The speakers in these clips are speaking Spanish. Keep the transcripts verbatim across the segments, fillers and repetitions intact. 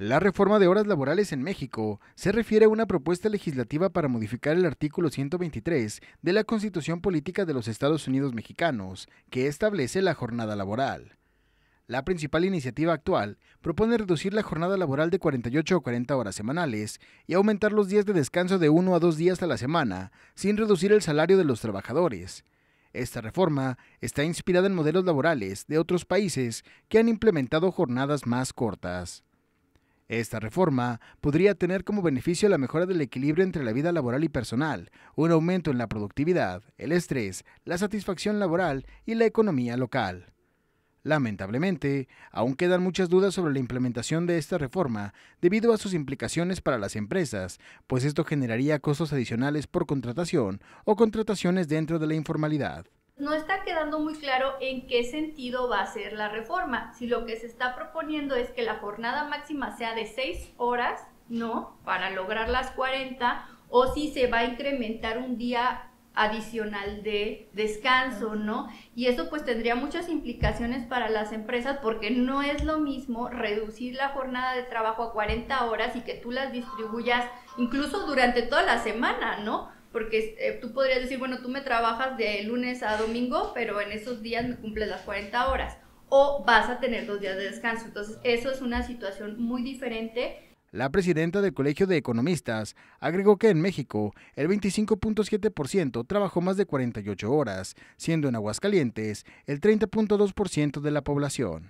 La reforma de horas laborales en México se refiere a una propuesta legislativa para modificar el artículo ciento veintitrés de la Constitución Política de los Estados Unidos Mexicanos, que establece la jornada laboral. La principal iniciativa actual propone reducir la jornada laboral de cuarenta y ocho a cuarenta horas semanales y aumentar los días de descanso de uno a dos días a la semana, sin reducir el salario de los trabajadores. Esta reforma está inspirada en modelos laborales de otros países que han implementado jornadas más cortas. Esta reforma podría tener como beneficio la mejora del equilibrio entre la vida laboral y personal, un aumento en la productividad, el estrés, la satisfacción laboral y la economía local. Lamentablemente, aún quedan muchas dudas sobre la implementación de esta reforma debido a sus implicaciones para las empresas, pues esto generaría costos adicionales por contratación o contrataciones dentro de la informalidad. No está quedando muy claro en qué sentido va a ser la reforma. Si lo que se está proponiendo es que la jornada máxima sea de seis horas, ¿no? Para lograr las cuarenta, o si se va a incrementar un día adicional de descanso, ¿no? Y eso pues tendría muchas implicaciones para las empresas, porque no es lo mismo reducir la jornada de trabajo a cuarenta horas y que tú las distribuyas incluso durante toda la semana, ¿no? Porque eh, tú podrías decir, bueno, tú me trabajas de lunes a domingo, pero en esos días me cumples las cuarenta horas, o vas a tener dos días de descanso. Entonces, eso es una situación muy diferente. La presidenta del Colegio de Economistas agregó que en México el veinticinco punto siete por ciento trabajó más de cuarenta y ocho horas, siendo en Aguascalientes el treinta punto dos por ciento de la población.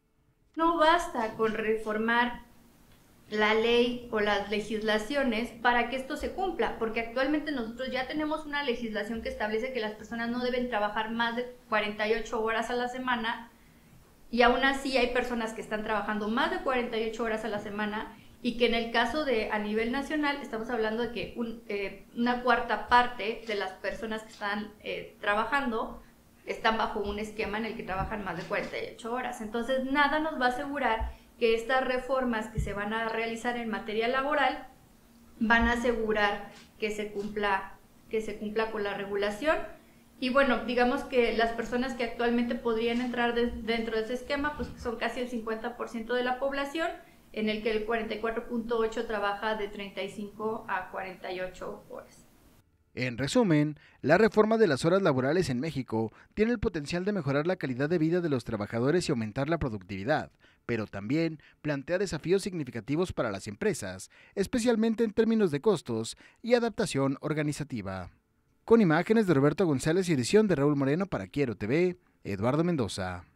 No basta con reformar la ley o las legislaciones para que esto se cumpla, porque actualmente nosotros ya tenemos una legislación que establece que las personas no deben trabajar más de cuarenta y ocho horas a la semana, y aún así hay personas que están trabajando más de cuarenta y ocho horas a la semana, y que en el caso de a nivel nacional estamos hablando de que un, eh, una cuarta parte de las personas que están eh, trabajando están bajo un esquema en el que trabajan más de cuarenta y ocho horas. Entonces nada nos va a asegurar que estas reformas que se van a realizar en materia laboral van a asegurar que se cumpla, que se cumpla con la regulación. Y bueno, digamos que las personas que actualmente podrían entrar de, dentro de ese esquema, pues son casi el cincuenta por ciento de la población, en el que el cuarenta y cuatro punto ocho por ciento trabaja de treinta y cinco a cuarenta y ocho horas. En resumen, la reforma de las horas laborales en México tiene el potencial de mejorar la calidad de vida de los trabajadores y aumentar la productividad, pero también plantea desafíos significativos para las empresas, especialmente en términos de costos y adaptación organizativa. Con imágenes de Roberto González y edición de Raúl Moreno para Quiero T V, Eduardo Mendoza.